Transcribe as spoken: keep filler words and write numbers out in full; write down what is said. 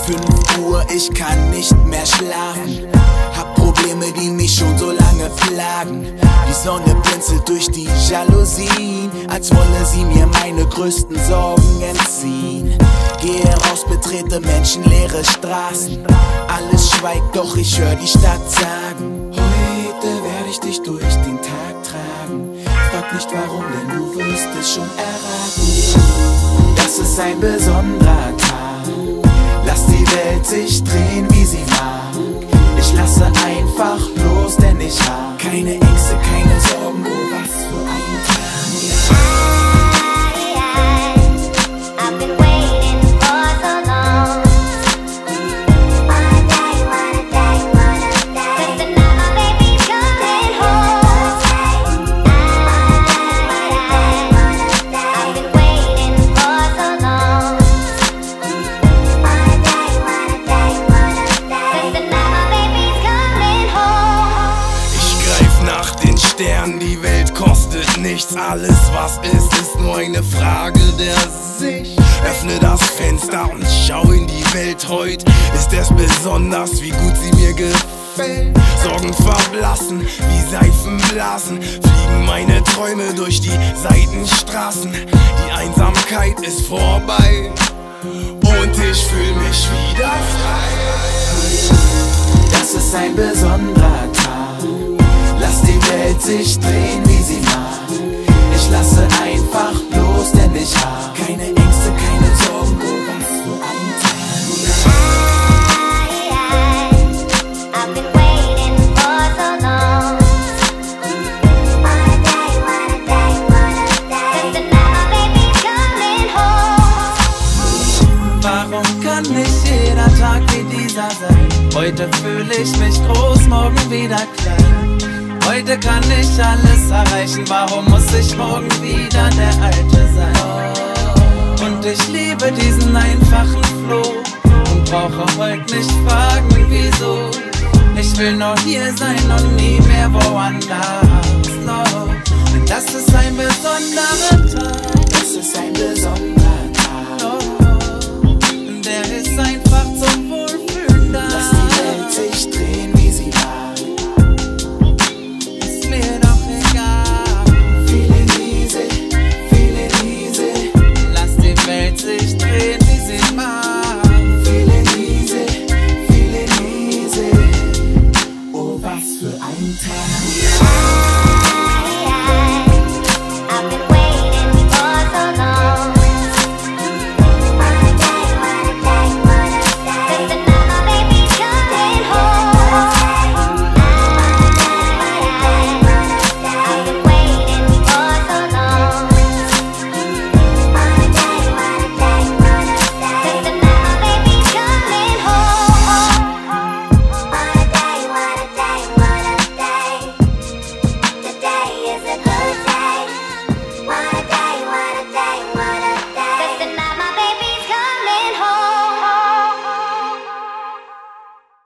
fünf Uhr, ich kann nicht mehr schlafen. Hab Probleme, die mich schon so lange plagen. Die Sonne blinzelt durch die Jalousien, als wolle sie mir meine größten Sorgen entziehen. Gehe raus, betrete menschenleere Straßen. Alles schweigt, doch ich höre die Stadt sagen: Heute werde ich dich durch den Tag tragen. Frag nicht warum, denn du wirst es schon erraten. Das ist ein besonderer Tag. Lass die Welt sich drehen, wie sie mag. Ich lasse einfach los, denn ich hab keine Ängste, keine Sorgen. Oh, was für ein Tag. Die Welt kostet nichts, alles was ist, ist nur eine Frage der Sicht. Öffne das Fenster und schau in die Welt heut. Ist es besonders, wie gut sie mir gefällt. Sorgen verblassen, wie Seifenblasen, fliegen meine Träume durch die Seitenstraßen. Die Einsamkeit ist vorbei und ich fühl mich wieder frei. Das ist ein besonderer Tag. Lass die Welt sich drehen, wie sie mag. Ich lasse einfach los, denn ich hab keine Ängste, keine Sorgen. Oh, was für ein Tag. I've been waiting for so long. Wanna day, wanna day, wanna day. 'Cause tonight my baby's coming home. Warum kann nicht jeder Tag wie dieser sein? Heute fühle ich mich groß, morgen wieder klein. Heute kann ich alles erreichen, warum muss ich morgen wieder der Alte sein? Und ich liebe diesen einfachen Flow und brauche heute nicht fragen, wieso. Ich will nur hier sein und nie mehr woanders, no. Denn das ist ein besonderer Tag. Das ist ein besonderer Tag. No. Der ist einfach